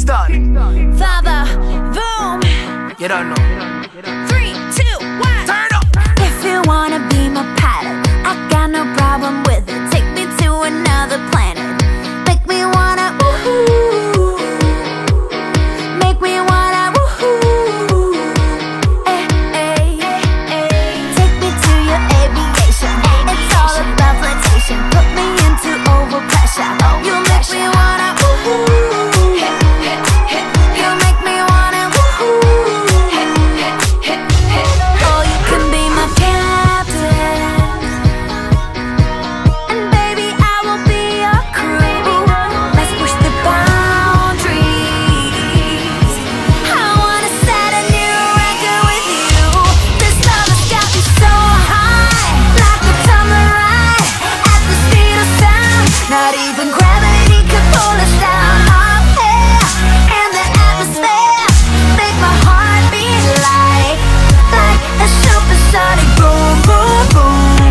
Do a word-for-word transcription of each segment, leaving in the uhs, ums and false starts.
Kingston. Father, boom. You don't know. Three, two, one. Turn up. If you wanna be my pilot, I got no problem with it. Take me to another planet. Make me wanna woohoo. Make me wanna woohoo. Eh, eh, eh. Take me to your aviation. It's all about flirtation. Put me into overpressure. You make me wanna woohoo. You make me wanna woohoo. Oh, you can be my captain, and baby I will be your crew. Let's push the boundaries. I wanna set a new record with you. This love has got me so high, like a tumbler ride at the speed of sound. Not even gravity could pull us down. Up here in the atmosphere, make my heart beat like, like a supersonic boom, boom, boom.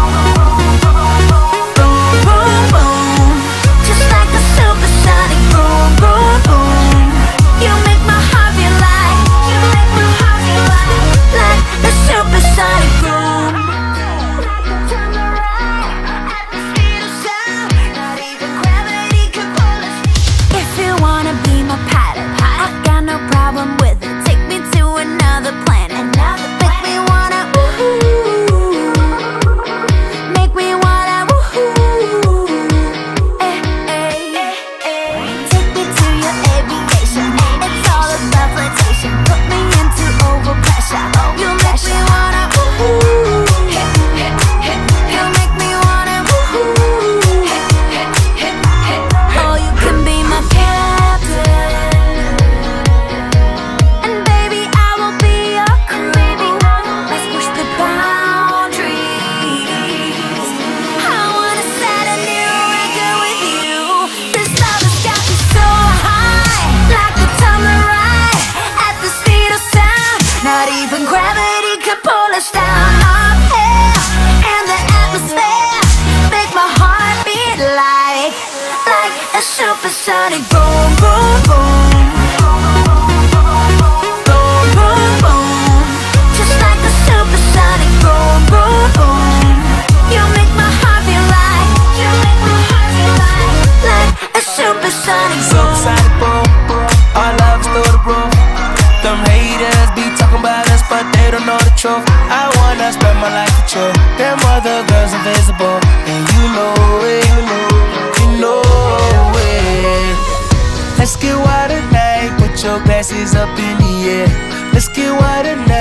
Boom, boom, boom. Just like a supersonic boom, boom, boom. You make my heart feel like, you make my heart feel like, like a supersonic boom. If you wanna be my pilot, I got no problem with it. Take me to another planet. Make me wanna woohoo. Make me wanna woohoo. Eh, eh, eh. Take me to your aviation. It's all about flirtation. Put me into overpressure. You make me wanna woohoo. You make me wanna woohoo. Oh, you can be my captain, and baby I will be your crew. Let's push the boundaries. I wanna set a new record with you. This love has got me so high, like a tumbler ride at the speed of sound. Not even gravity could pull us down. Up here in the atmosphere, make my heart beat like, like a supersonic boom, boom, boom. Boom, boom, boom. Just like a supersonic boom, boom, boom. You make my heart feel like, you make my heart feel like, like a supersonic boom. Supersonic boom. Our love's through the roof. Them haters be talking about us, but they don't know the truth. I wanna spend my life with you. Them other girls invisible, and you know it. You know, you know it. Let's get wild tonight. Put your glasses up in the air. Let's get wild tonight.